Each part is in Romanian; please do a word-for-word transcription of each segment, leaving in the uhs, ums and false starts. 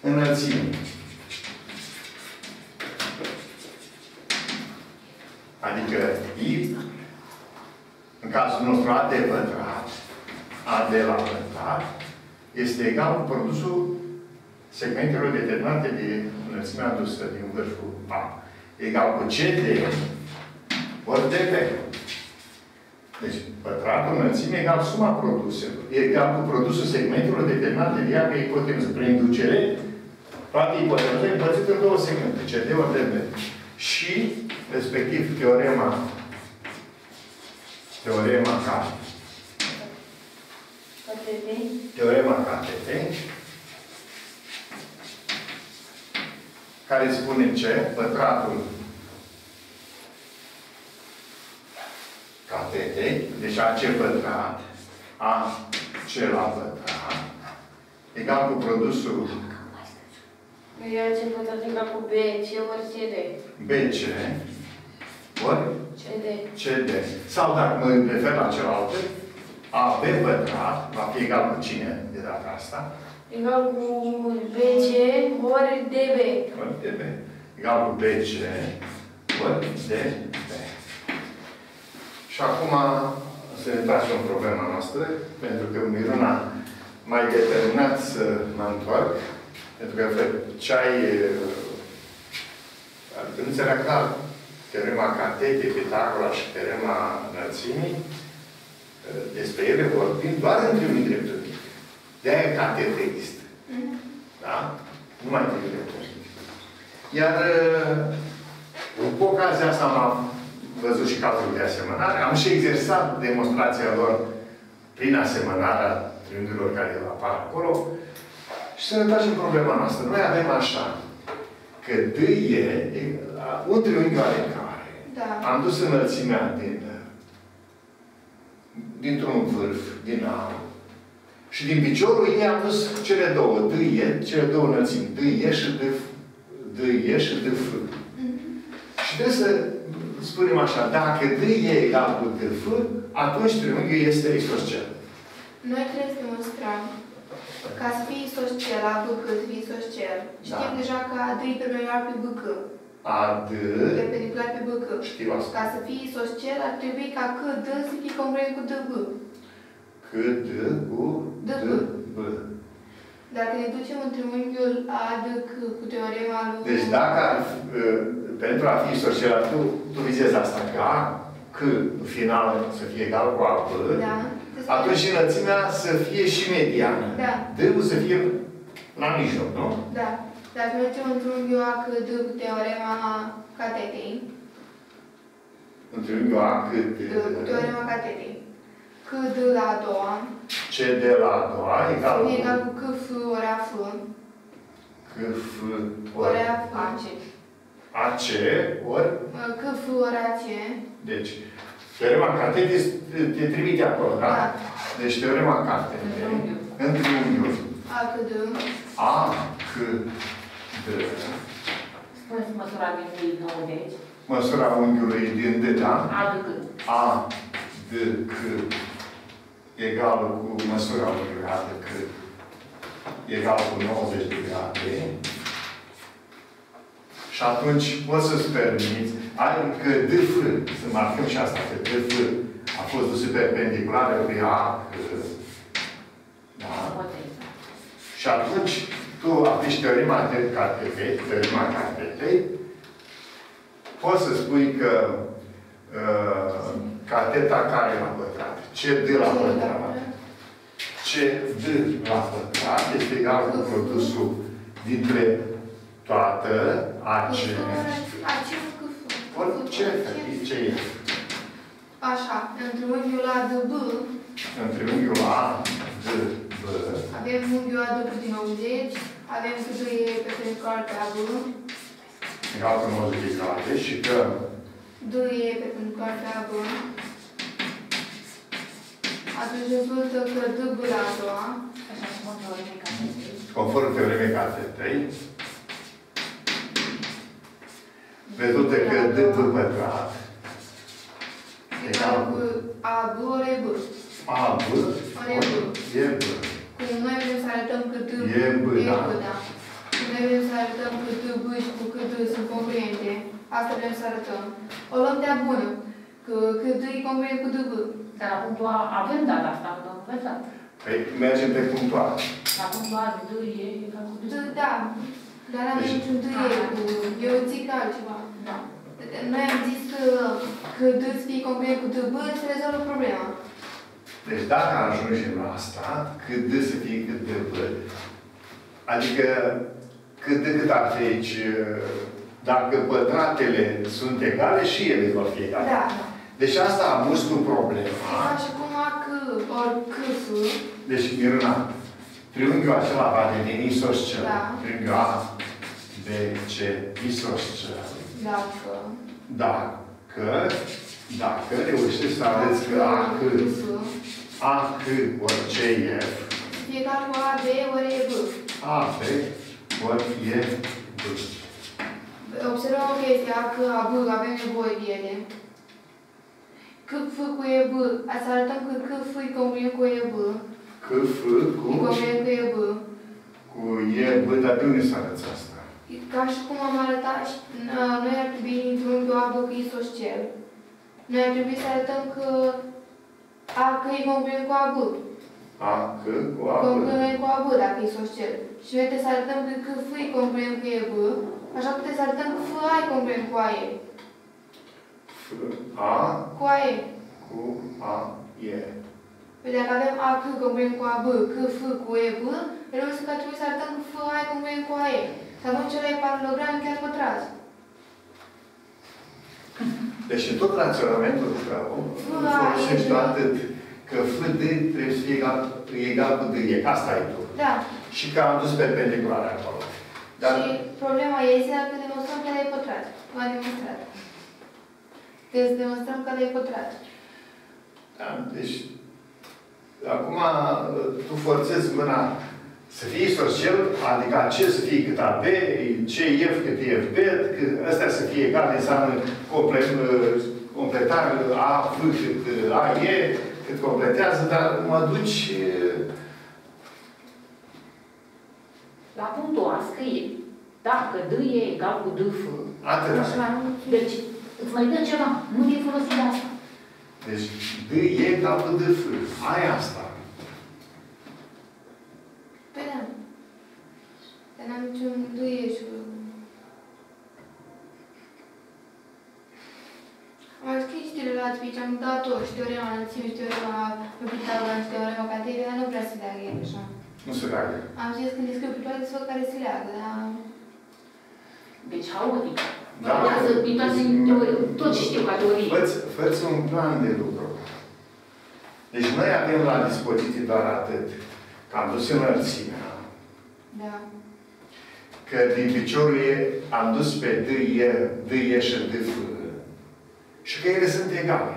înălțimii. Adică I, în cazul nostru A de pătrat, A de la pătrat, este egal cu produsul segmentelor determinate de înălțimea adusă din vârful A. Egal cu C de ori de B. Deci, pătratul înălțimii egal suma produselor. Egal cu produsul segmentelor determinate de ea pe ipoteză. Prin inducere, toate ipotezele împărțite în două segmente. C de ori de B. Și, respectiv, teorema teorema K. Teorema K T T, care spune ce? Pătratul K T T, deci A C pătrat, A C la pătrat, egal cu produsul A C pătrat egal cu B C ori C D. B C ori C D. C D. Sau dacă mă refer la celălalt, A B pătrat va fi egal cu cine de data asta? Egal cu B C ori D B. Ori D B. Egal cu B C ori D B. Și acum să ne facem problema noastră, pentru că Miruna m-ai determinat să mă întorc, pentru că făceai, adică nu înțeleg clar, teorema K T T, Pitagora și teorema înălțimii, despre ele vorbim doar în triunghi dreptunghi. De-aia K T T există. Mm. Da? Nu mai triunghi dreptunghi. Iar cu ocazia asta am văzut și calculul de asemănare. Am și exersat demonstrația lor prin asemănarea triunghiurilor care apar acolo. Și să ne facem problema noastră. Noi avem așa, că D e un triunghi oarecare. Da. Am dus înălțimea din dintr-un vârf, din A. Și din piciorul ei am dus cele două. D e, cele două înălțimi. D e și D F. D e și D F. Mm-hmm. Și trebuie să spunem așa, dacă D e egal cu D F, atunci triunghiul este isoscel. Noi trebuie să demonstrăm ca să fie isoscel la B C, să fie isoscel. Știm da. Deja că A D e perpendicular pe B C. A D perpendicular pe B C. Știu asta. Ca să fie isoscel, ar trebui ca C D să fie congruent cu D B. C D cu D B. Dacă ne ducem în triunghiul A D C cu teorema lui... Deci dacă ar, pentru a fi isoscel, tu, tu vizezi asta, ca C final să fie egal cu A B, da. Atunci înălțimea să fie și mediană. Da. D-ul să fie la mijloc, nu? Da. Dacă mergem în triunghiul A C D cu teorema K T T. În triunghiul A C D cu teorema K T T. C D la a doua. C D la a doua egal cu... egal cu C F ori A F. C F ori A F. A C ori... C F ori A C. Deci, teorema K T T te trimite acolo, da? Da. Deci, teorema K T T în triunghiul A C D. A C D. Spuneți măsura unghiului nouăzeci. Măsura unghiului din D, da? A D C. A D C egală cu măsura unghiului A D C egală cu nouăzeci de grade. Și atunci poți să-ți permiți, că D F, să marcăm și asta, că D F a fost dusă perpendiculară pe A C. Da? Și atunci, tu aplici teorema de K T T, teorema K T T, poți să spui că uh, cateta care la pătrat, C D la pătrat, C D la pătrat este egal cu produsul dintre toată A C. Orice, ce e? Așa, în triunghiul A D B. În triunghiul A D B. Avem unghiul A D B din nouăzeci, avem că D e perpendicular pe A B. Egal cu nouăzeci de grade și că D e perpendicular pe A B. Atunci rezultă că D B la a doua. Conform teoremei K T T, rezultă că D B pătrat egal cu A B ori B. A B ori B. E B. Cum noi vrem să arătăm că D B e B, e da. B, da. noi vrem să arătăm că D, B și cu că D sunt congruente. Asta vrem să arătăm. O luăm de-a bună, că, că D e congruent cu D, B. Dar la punctul A avem data asta, că am învățat. Păi mergem pe punctul A. La punctul A de D e egal cu D. D, da. Dar n-am Deci- niciun D e cu... Eu zic altceva. Da. Noi am zis că, că D să fie congruent cu D, B, se rezolvă problema. Deci dacă ajungem la asta, cât D să fie cât de B, adică cât de cât ar fi aici, dacă pătratele sunt egale și ele vor fi egale. Da. Deci asta a pus tu problema. Ca și cum A, C, ori C, F. Deci, Miruna, triunghiul acela va deveni isoscel. Da. Triunghiul A, B, C, isoscel. Dacă... Dacă, dacă reușești să arăți că A, C, A, C ori C, F, fie egal cu A, B ori E, B. A, B ori E, B. Observăm o chestie, A, C, A, B, avem nevoie de ele. C, F cu E, B. Să arătăm că C, F e congruent cu E, B. C, F cu, E congruent cu E, B. cu E, B, dar de unde să arăți asta? Ca și cum am arătat, și- n- noi ar trebui într-un unghiul A, B, că e isoscel. Noi ar trebui să arătăm că A, C e congruent cu A, B. A, C cu A, B. Congruent cu A, B, dacă e isoscel. Și noi trebuie să arătăm că C, F e congruent cu E, B. Așa putem să arătăm că F, A e congruent cu A, E. F, A Cu A, E. cu A, E. Păi dacă avem A, C congruent cu A, B, C, F cu E, B, trebuie să trebuie să arătăm că F, A e congruent cu A, E. Și atunci ăla e paralogram chiar pătrat. Deci în tot raționamentul tău, nu folosești tu atât că F, D trebuie să fie egal, egal cu D, E, că asta ai tu. Da. Și că am dus perpendiculare acolo. Dar, Și problema este dacă demonstrăm că ăla e pătrat. V-am demonstrat. Trebuie să demonstrăm că ăla e pătrat. da, deci, acum tu forțezi mâna să fie isoscel, adică ce să fie cât A B, ce F cât F B, că astea să fie egale, înseamnă comple completare A, F cât A, E, cât completează, dar mă duci... La punctul A scrie, dacă D e egal cu D, F, Atât. deci îți mai dă ceva, nu e folosit de asta. Deci D e egal cu D, F. Ai asta. Păi da. Dar n-am niciun D, E și... Am scris și relații, am dat-o și teorema înălțimii și teorema lui Pitagora și teorema Cantelei, dar nu prea se leagă ele așa. Nu se leagă. Am zis când descriu pe toate să văd care se leagă, dar... Deci haotic. Da. Să uitați în teorie, tot ce știu ca teorie. Fă-ți, fă-ți un plan de lucru. Deci noi avem la dispoziție doar atât. Că am dus înălțimea. Da. Că din piciorul E am dus pe D, E, D, E și D, F. Și că ele sunt egale.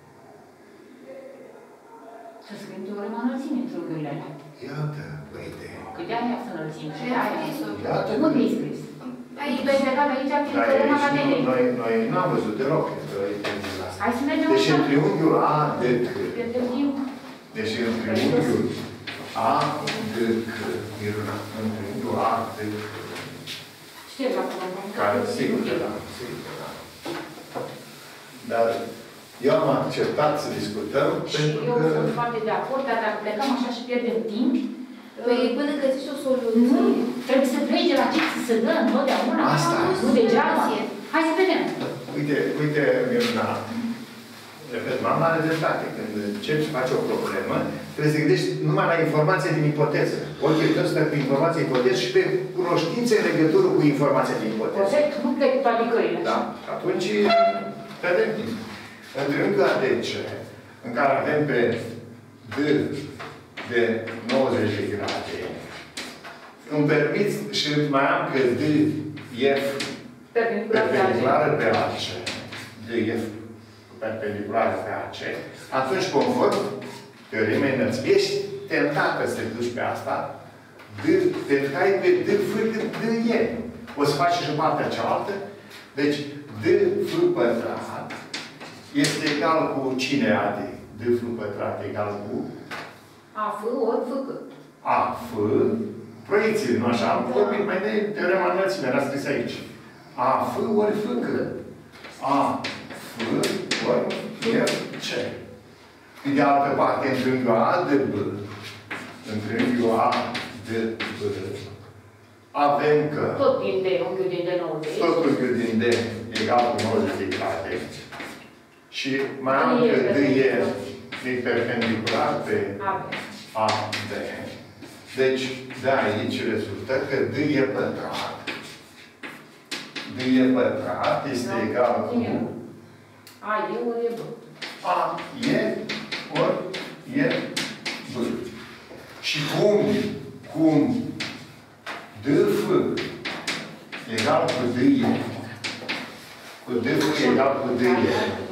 Să scriem teorema înălțimii în triunghiurile alea. Iată, uite. Că de-aia să înălțim și Și am de-aia. scris-o. Iată. Nu te-ai scris. Aici, Tu ai plecat aici prin Dar teorema aici nu, Cantelei. noi, noi n-am văzut deloc că intenția asta. Hai să mergem Deci în așa. triunghiul A, D, C. Pierdem timp. Deci în triunghiul A, D, C. Miruna. În triunghiul A, D, C. Știi la cuvântul. Care, sigur că da, sigur că da. Dar eu am acceptat să discutăm Și pentru eu că... sunt foarte de acord, dar dacă plecăm așa și pierdem timp, Păi până găsești o nu, soluție. trebuie să pleci de la ce ți se dă întotdeauna. Asta. Nu degeaba. Hai să vedem. Uite, uite, Miruna, repet, mama are dreptate. Când începi să faci o problemă, trebuie să gândești numai la informația din ipoteză. Ochii tău stă cu informația ipoteză și pe cunoștințe în legătură cu informația din ipoteză. Corect, nu plec cu toate căile. Da. Atunci, vedem. În triunghiul A D C, în care avem pe D de nouăzeci de grade, îmi permit și mai am că D F perpendiculară pe A C, D F perpendiculară pe A C, atunci, conform teoremei înălțimii, ești tentată să te duci pe asta, D, pentru că ai pe D F cât D E. O să faci și partea cealaltă. Deci, D F pătrat este egal cu cine A D? D F pătrat egal cu A, F, ori, F, C. A, F, proiecțiile, nu așa? Am vorbit mai de teorema înălțimii, era scris aici. A, F ori F, C. A, F ori F, C. Pe de altă parte, în triunghiul A de B, în triunghiul A de B, avem că... Tot din D, unghiul din D nouăzeci. Tot unghiul din D egal cu nouăzeci de grade. Și mai am că D e perpendicular pe A B. Deci, de aici rezultă că D e pătrat. D e pătrat este egal cu... A e ori e B. A e ori e B. Și cum, cum D F egal cu D E, cu D F egal cu D E,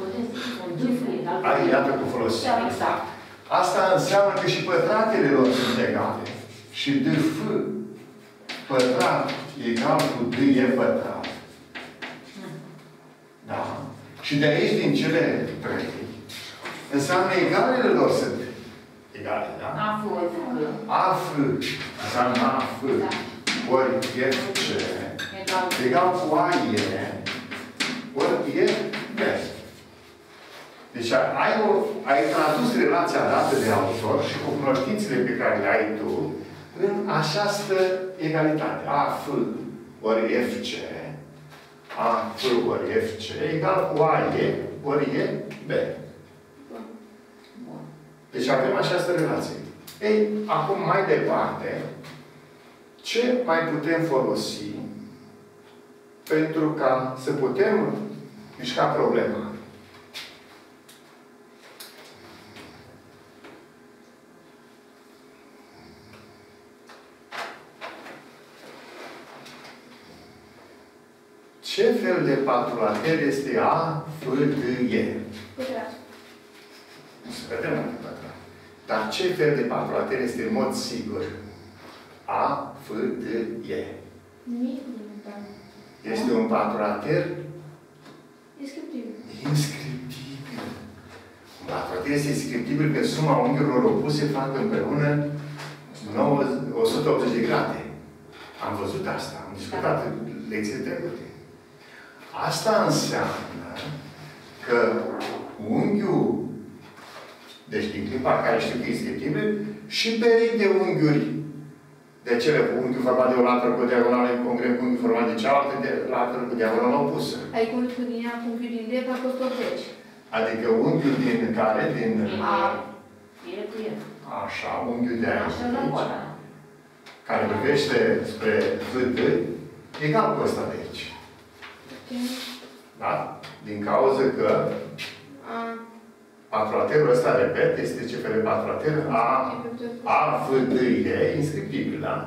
ai, iată cu folosim. Exact. Asta înseamnă că și pătratele lor sunt egale. Și D F pătrat egal cu D E pătrat. Da. Și de aici, din cele trei, înseamnă egalele lor sunt egale, da? A F ori F. A F înseamnă A F ori F C egal cu A E ori E B. Deci ai, o, ai tradus relația dată de autor și cu cunoștințele pe care le ai tu în această egalitate. A F ori F C, A F ori F C egal cu A E ori E B. Deci avem această relație. Ei, acum mai departe, ce mai putem folosi pentru ca să putem mișca problema? Ce fel de patrulater este A, F, D, E? Pătrat. Să vedem. Dar ce fel de patrulater este în mod sigur? A, F, D, E. Nimic. Este un patrulater Inscriptibil. inscriptibil. Un patrulater este inscriptibil că suma unghiurilor opuse fac împreună o sută optzeci de grade. Am văzut asta. Am discutat în lecțiile trecute. Asta înseamnă că unghiul, deci din clipa care știu că e inscriptibil, și perechi de unghiuri, de cele cu unghiul format de o latură cu o diagonală incongruent cu unghiul format de cealaltă de latură cu diagonală opusă. Adică unghiul din ea cu unghiul din D a fost optzeci. Adică unghiul din care, din... A. E cu E. Așa, unghiul de aici, Așa, care privește spre V D, egal cu ăsta de aici. Da? Din cauza că patrulaterul ăsta, repet, este ce fel de patrulater? A, A, F, D, E, inscriptibil, da?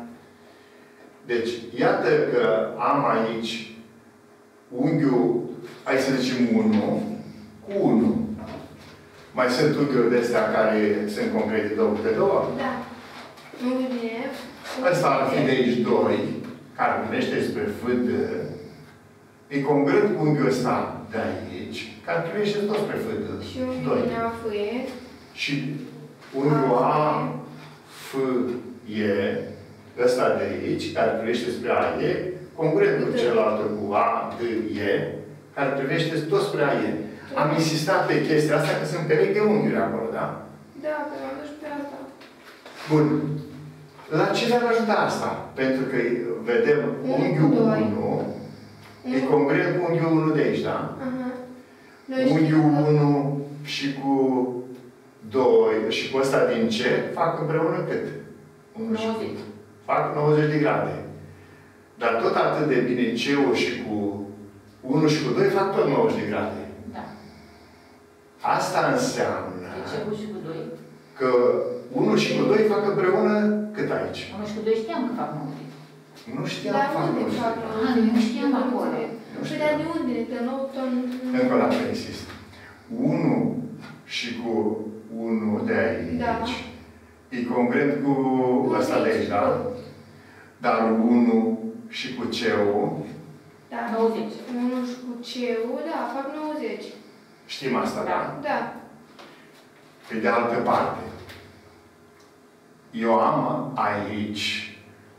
Deci, iată că am aici unghiul, hai să zicem unu, cu unu. Mai sunt unghiuri de astea care sunt concrete două câte două? Da. Unghiul din F. Ăsta ar fi de aici doi, care primește spre F D. E congruent cu unghiul ăsta de aici, care privește tot spre F D. Și unghiul din A F E. Și unghiul A, F, E, ăsta de aici, care privește spre A, E, congruent cu celălalt cu A, D, E, care privește tot spre A, E. Am insistat pe chestia asta că sunt perechi de unghiuri acolo, da? Da, că m-am dus pe asta. Bun. La ce ne-ar ajuta asta? Pentru că vedem unghiul unu, e congruent cu unghiul unu de aici, da? Unghiul unu și cu doi și cu ăsta din C fac împreună cât? nouăzeci. Fac nouăzeci de grade. Dar tot atât de bine C-ul și cu unu și cu doi fac tot nouăzeci de grade. Da. Asta înseamnă Deci C-ul și cu doi. că unu și cu doi fac împreună cât aici? unu și cu doi știam că fac nouăzeci. Nu știam Dar fac unde nouăzeci. fac Ah, nu știam acolo. Și dar de unde? Că nu tot... Încă o dată insist. unu și cu unu de aici. Da. E congruent cu ăsta de aici, da? Dar unu și cu C-ul. Da. nouăzeci. unu și cu C-ul, da, fac nouăzeci. Știm asta, da? Da. Pe de altă parte, eu am aici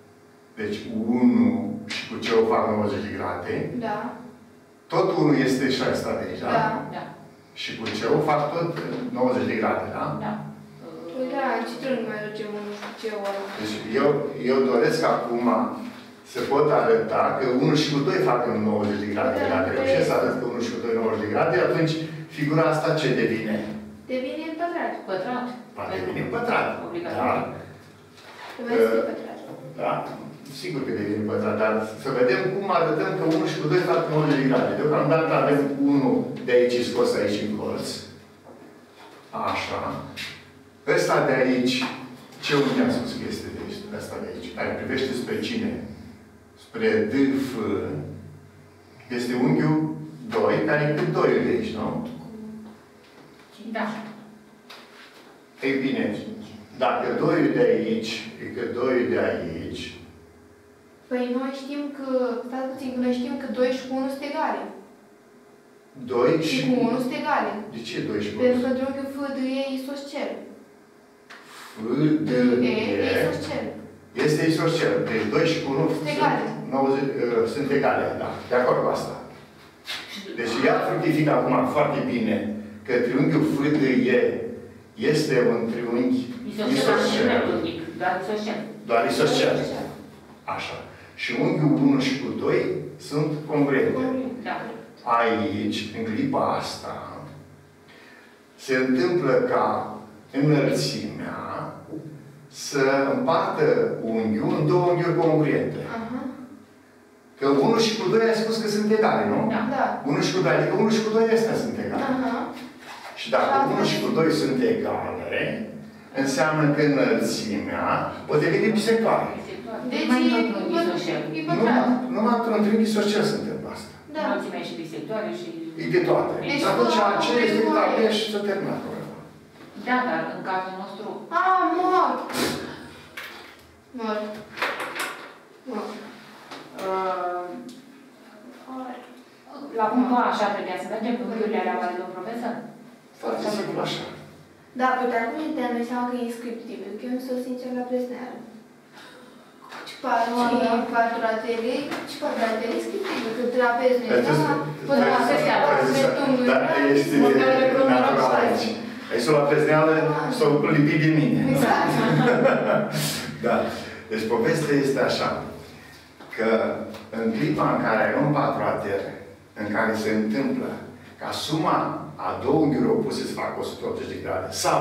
Deci unu și cu ce o fac nouăzeci de grade. Da. Tot unu este și ăsta de aici, da? Da. Da. Și cu ce o fac tot nouăzeci de grade, da? Da. Păi da, ce trebuie mai duce unu și cu ce ori? Deci eu, eu doresc acum să pot arăta că unu și cu doi fac în nouăzeci de grade. Da, Dacă reușesc să arăt că unu și cu doi nouăzeci de grade, atunci figura asta ce devine? Devine pătrat. Pătrat. Va deveni pătrat. Obligatoriu. Da? Trebuie să fie pătrat. Da? Sigur că devine pătrat, dar să vedem cum arătăm că unu și cu doi fac nouăzeci de grade. Deocamdată avem unu de aici scos aici în colț. Așa. Ăsta de aici, ce unghi am spus că este de aici? Ăsta de aici. Care privește spre cine? Spre D F. Este unghiul doi, care e cât doi de aici, nu? Da. Ei bine, dacă doi de aici e cât doi de aici, Păi noi știm că, stați puțin, că noi știm că doi și cu unu sunt egale. doi Și și... cu unu sunt egale. De ce doi și cu Pentru că unu? drunghiul F D E isoscel. F, D, E E... isoscel. Este isoscel. Deci doi și cu unu Sunt egale. nouăzeci, uh, sunt egale, da. De acord cu asta. Deci ia fructific acum foarte bine că triunghiul F D E este un triunghi isoscel. Doar isoscel. Doar isoscel. Așa. Și unghiul unu și cu doi sunt congruente. Da. Aici, în clipa asta, se întâmplă ca înălțimea să împartă unghiul în două unghiuri congruente. Aha. Că unu și cu doi ai spus că sunt egale, nu? Da. Da. unu și cu doi, adică unu și cu doi astea sunt egale. Aha. Și dacă unu și cu doi sunt egale, înseamnă că înălțimea o devine bisectoare. Deci Mai e tot un isoscel. e pătrat. Numai într-un triunghi isoscel se întâmplă asta. Da. Înălțimea și bisectoare și... E de toate. Deci, Și atunci cu- ce este cu- tabel și s-a terminat problema. Da, dar în cazul nostru... A, mor! Mor. Mor. uh, La punctul A, așa trebuia să mergem, puncturile alea oare, domn profesor? Foarte simplu așa. Da, pe dar cum ne dăm seama că e inscriptiv? Că eu nu sunt sincer la presneală. Ce patru patratele, ce patratele inscriptiv? Că trapezul e da, până la presneală, petungul Dar este natural aici. Aici s-o la prezneală, s-o lipit din mine. Exact. Da. Deci povestea este așa. Că în clipa în care ai un patroater, în care se întâmplă ca suma a două unghiuri opuse să facă o sută optzeci de grade, sau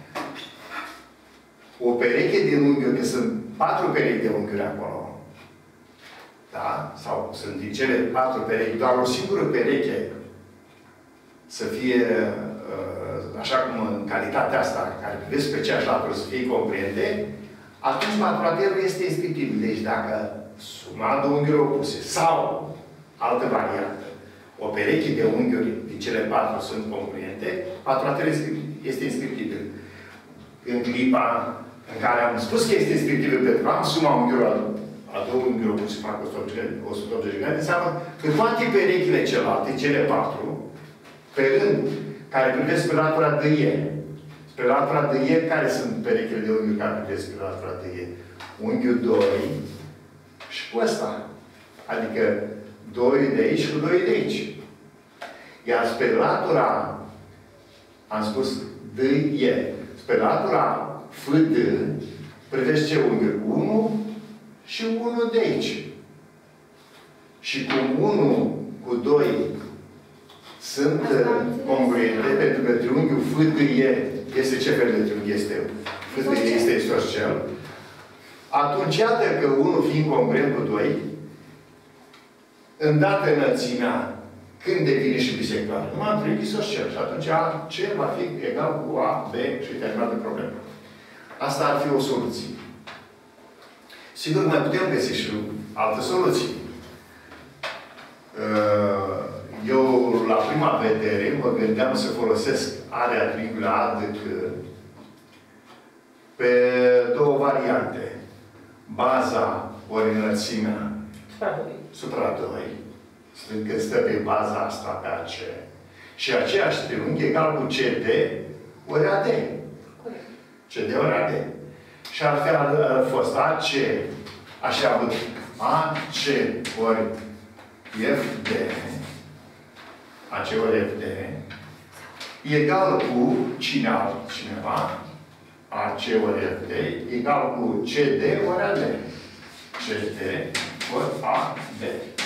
o pereche de unghiuri, că sunt patru perechi de unghiuri acolo, da? Sau sunt din cele patru perechi, doar o singură pereche să fie, așa cum în calitatea asta, care privesc pe aceeași latură, să fie congruente, atunci patroaterul este inscriptibil. Deci dacă suma două unghiuri opuse, sau altă variantă, o pereche de unghiuri din cele patru sunt congruente, patroaterul este inscriptibil. În clipa în care am spus că este inscriptibil pentru că am suma unghiurilor a două unghiuri opuse fac o sută optzeci de grade, înseamnă că toate perechile celelalte, cele patru, pe rând, care privesc pe latura D E, spre latura D E, care sunt perechile de unghiuri care privesc pe latura D E? Unghiul doi și cu ăsta. Adică doi de aici cu doi de aici. Iar spre latura, am spus D E, spre latura F D, privește ce unghiuri? unu și unu de aici. Și cum unu cu doi sunt congruente, pentru că triunghiul F D E este ce fel de triunghi este? F D E este isoscel. Atunci, iată că unu fiind congruent cu doi, îndată înălțimea, când devine și bisectoare? Numai în triunghi isoscel. Și atunci A, C va fi egal cu A, B și terminat de problemă. Asta ar fi o soluție. Sigur, mai putem găsi și alte soluții. Eu, la prima vedere, mă gândeam să folosesc area triunghiului A D C pe două variante. Baza ori înălțimea supra doi, când stă pe baza asta pe A C, și aceeași triunghi egal cu C D ori A D. C D ori A D. Și ar fi fost A C Aș fi avut A C ori F D, A C ori F D, egal cu cine altcineva, A C ori F D, egal cu C D ori A D. C D ori A D.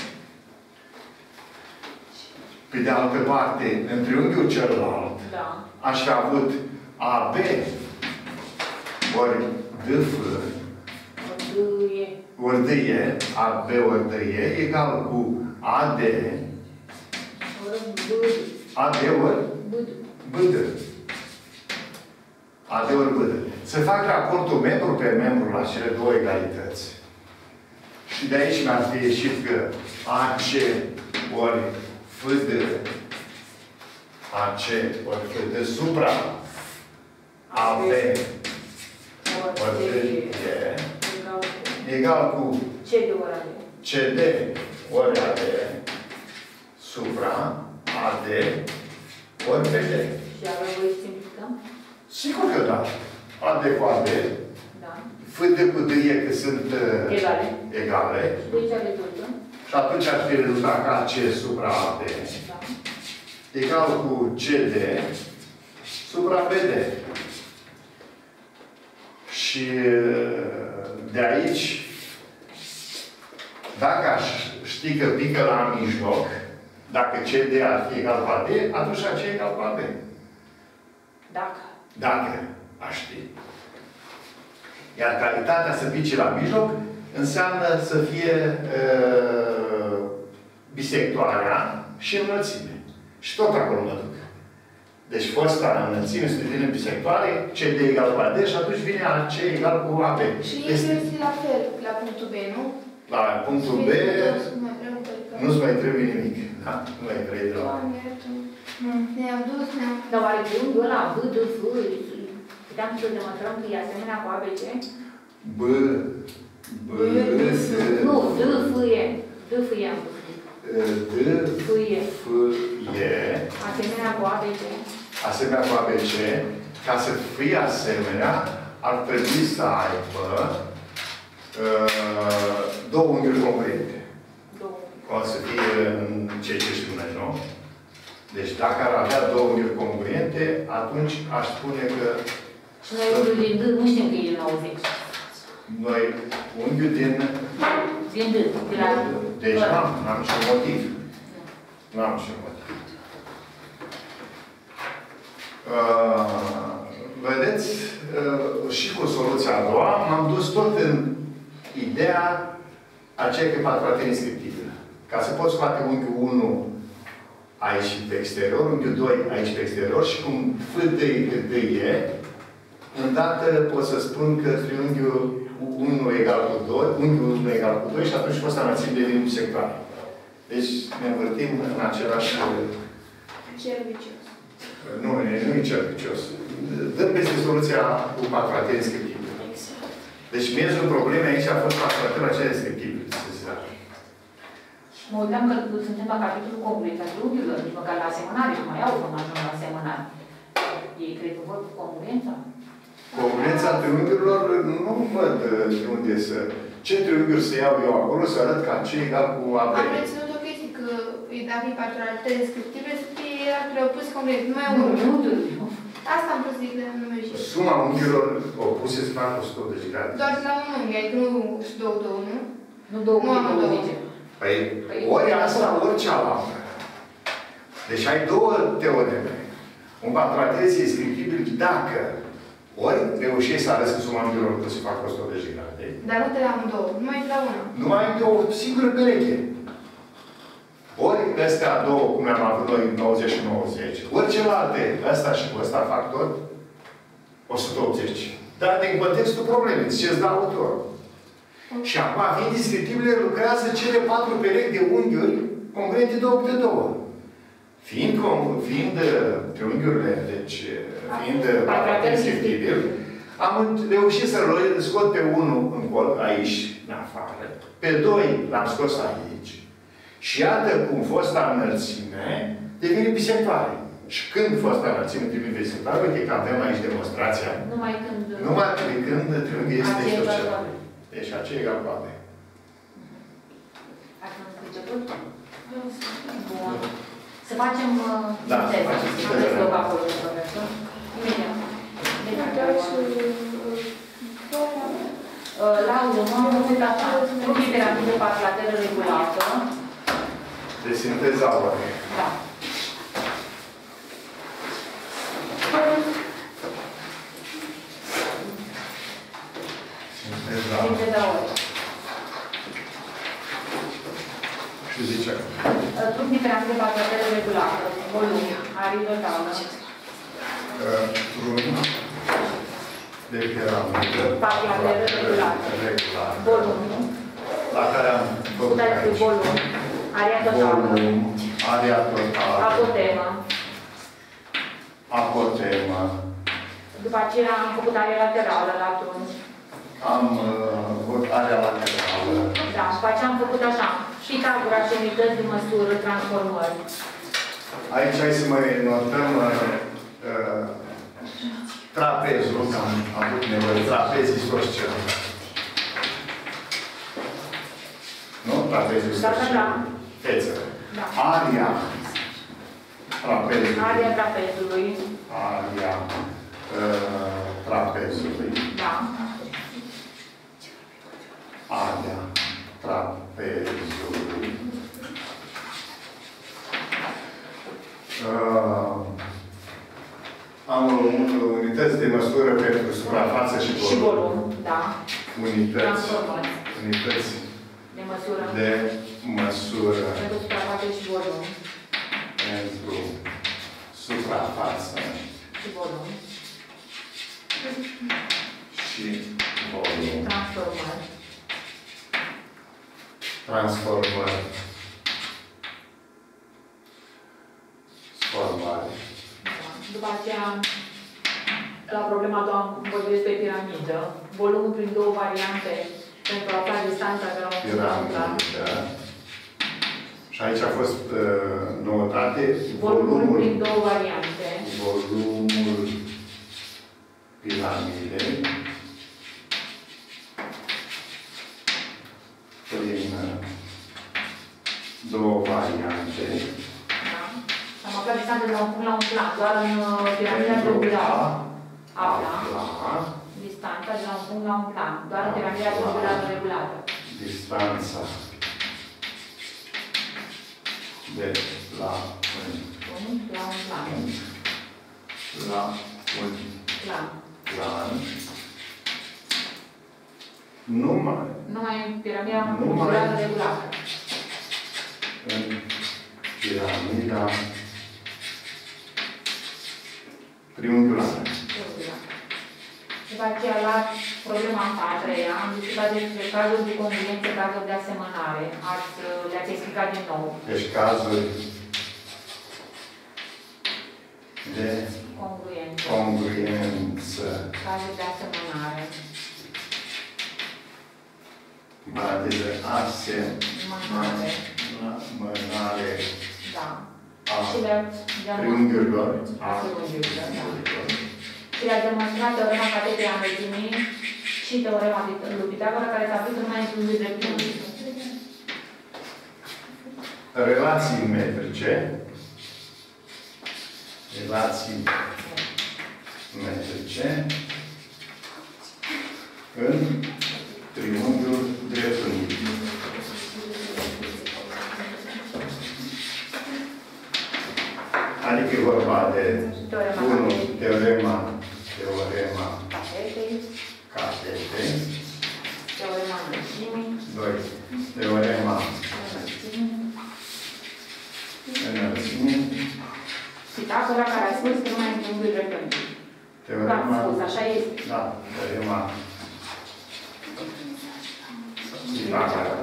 Pe de altă parte, în triunghiul celălalt, Da. aș fi avut A B ori D F D-E. ori D E, A B ori D E, egal cu A D, Ori B. A D ori B. B D. A D ori B D. Să fac raportul membru pe membru la cele două egalități. Și de aici mi-ar fi ieșit că A C ori F D, A C ori F D supra A B ori D E egal cu C D ori A D. C D ori A D supra A D ori B D. Și avem voi să simplificăm? Sigur că da. A D cu A D, Da. F D cu D E, că sunt uh, Egale. egale. Și de aici rezultă. Și atunci ar fi rezultat ca C supra A D Da. egal cu C D supra B D. Și de aici, dacă aș ști că pică la mijloc, dacă C D ar fi egal cu A D, atunci A C egal cu A B. Dacă. Dacă aș ști. Iar calitatea să pice la mijloc înseamnă să fie uh, bisectoarea și înălțime. Și tot acolo mă duc. Deci fosta înălțime se devine bisectoare, C D egal cu A D și atunci vine A C egal cu A B. Și este este la fel, la punctul B, nu? La punctul B nu-ți mai trebuie nimic. Da? Nu mai trebuie de la... Ne-am dus, ne-am... Dar oare triunghiul ăla B, D, F, puteam să demonstrăm că e asemenea cu A B C? B, B, S, Nu, D, F, E. D, F, E am spus. D, F, E. F, E. Asemenea cu A B C. Asemenea cu A B C. Ca să fie asemenea, ar trebui să aibă uh, două unghiuri congruente. Două. O să fie în ceea ce știm noi, nu? Deci dacă ar avea două unghiuri congruente, atunci aș spune că... Și noi unghiul din D nu știm că e nouăzeci. Noi, unghiul din... Din D. De la... Deci n-am, n-am niciun motiv. N-am niciun motiv. Uh, vedeți, uh, și cu soluția a doua, m-am dus tot în ideea aceea că patrulatea inscriptibilă. Ca să poți scoate unghiul unu aici pe exterior, unghiul doi aici pe exterior și cum F D cât D E, îndată pot să spun că triunghiul unu egal cu doi, unghiul unu egal cu doi și atunci poți să înălțim devin sectoare. Deci ne învârtim în același... Cervicios. Nu, nu e cervicios. Dăm peste soluția cu patrulatea inscriptibilă. Deci miezul problemei aici a fost patrulatea aceea inscriptibilă. Mă uitam că suntem la capitolul congruența triunghiurilor, nici măcar la asemănare, și mai au până ajung la asemănare. Ei cred că vor cu congruența? Congruența triunghiurilor nu văd de unde să... Ce triunghiuri să iau eu acolo, să arăt ca ce egal cu A B. Am reținut o chestie, că dacă e patrulatea descriptivă, să fie iar opus congruent, numai Nu, unul. nu, Asta am vrut să zic, dar nu mi-a ieșit. Suma unghiurilor opuse se fac o sută optzeci de grade. Doar la un unghi, adică nu și două, două, nu? nu două Nu am unghi, două. zice. Păi, ori asta, ori cealaltă. Deci ai două teoreme. Un patrulatea este descriptibil dacă ori reușești să arăți că suma unghiurilor că se fac o sută optzeci de grade. Dar nu de la amândouă, numai de la una. Numai de o singură pereche. Ori astea două, cum le-am avut noi, nouăzeci și nouăzeci, ori celelalte, ăsta și cu ăsta fac tot o sută optzeci. Dar din contextul problemei, ce-ți dau autor. Okay. Și acum, fiind descriptibile, lucrează cele patru perechi de unghiuri congruente două câte două. Fiind, fiind triunghiurile, deci, fiind patrulatea descriptibil, am reușit să scot pe unul în col, aici, în afară, pe doi l-am scos aici, și iată cum fosta înălțime devine bisectoare. Și când fosta înălțime devine bisectoare, uite că avem aici demonstrația. Numai când... Numai când triunghiul este A C egal cu A B. deci A C egal cu A B. Ați început? Bun. Să facem da, sinteză. facem Aveți loc acolo, profesor. Imediat. La urmă, grup imperativ de parclateră regulată. De sinteza ori. Da. Sinteza. Sinteza ori. Și zice? Grup imperativ de parclateră regulată. Volum. Arii totală. Run. De piramidă. Parclateră regulată. Volum. La care am făcut aici. Volum. Area totală. Volum. Area totală. Apotemă. Apotemă. După aceea am făcut area laterală la atunci. Am făcut uh, area laterală. Da, după aceea am făcut așa. Pitagora și unități de măsură, transformări. Aici hai să mai notăm uh, trapezul, că am avut nevoie, trapezul isoscel. Nu? Trapezul isoscel. Da, da. Fețele. Da. Aria trapezului. Aria trapezului. Aria uh, trapezului. Da. Aria trapezului. Uh, am unități de măsură pentru suprafață și volum. Și volum, da. Unități. Transformări. Unități de măsură. De măsură. Pentru suprafață și volum. Pentru suprafață. Și volum. Și volum. Transformări. Transformări. Formare. După aceea, la problema a doua, vorbesc pe piramidă. Volumul prin două variante pentru a afla distanța de la un punct la un plan. Și aici a fost uh, noutate. Volumul, volumul prin două variante. Volumul piramidei prin două variante. Am aflat distanța de la un punct la un plan, doar în piramida globulară. Afla. Distanța de la un punct la un plan, doar în piramida globulară regulată. Distanța de la un punct la un plan. La un plan. plan. Numai. Numai în piramida globulară regulată. În piramida triunghiulară. După aceea, la problema asta a treia, am discutat despre cazuri de congruență, cazuri de asemănare. Ați, le-ați explicat din nou. Deci cazuri de congruență. congruență. Cazuri de asemănare. Bratele asemănare. Mănare. Da. A și le triunghiurilor. A triunghiurilor, da. Și le-a demonstrat teorema catetei înălțimii și teorema lui Pitagora, care s-a aplică numai în triunghiuri dreptunghi. Relații metrice. Relații metrice în triunghiul dreptunghi. Adică e vorba de unu, teorema, teorema catetei, catetei, teorema înălțimii, doi, teorema înălțimii, Pitagora, care a spus că numai în triunghiul dreptunghi. teorema, spus, așa este. Da, teorema Pitagora.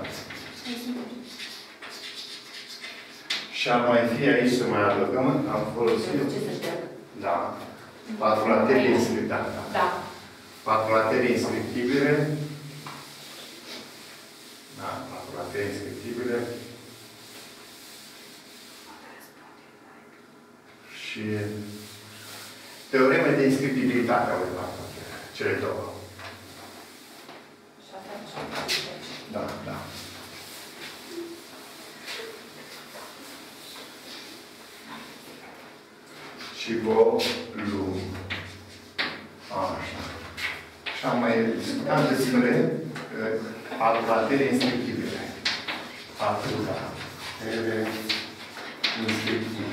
Și ar mai fi aici să mai adăugăm, am folosit. Ce să știu? Da. Patru laterii inscriptibile. Da. Patru laterii inscriptibile. Da, patru laterii inscriptibile. Și teoreme de inscriptibilitate au patru. Cele două. Da, da. și volum. Așa. Și am mai discutat despre calculatere instructive. Calculatere instructive.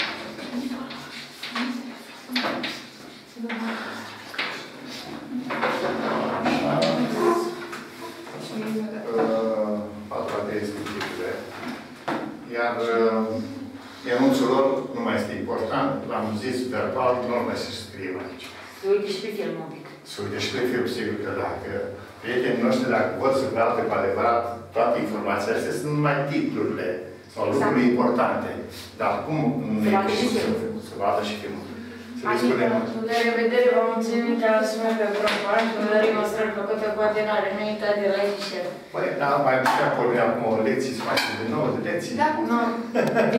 Calculatere instructive. Iar enunțul lor nu mai este important. L-am zis verbal, nu mai se scrie aici. Se uite și pe film un pic. Se uite și pe film, sigur că dacă prietenii noștri, dacă vor să vadă cu adevărat toate informațiile astea, sunt numai titlurile sau exact. Lucrurile importante. Dar cum nu e posibil să vadă și filmul? Să le spunem. La revedere, vă mulțumim că ați sunat pe program și vă dorim o străl plăcută cu atenare. Nu uitați de like și share. Păi, da, mai putea porni acum o lecție, să facem de nouă de lecții. Da, nu.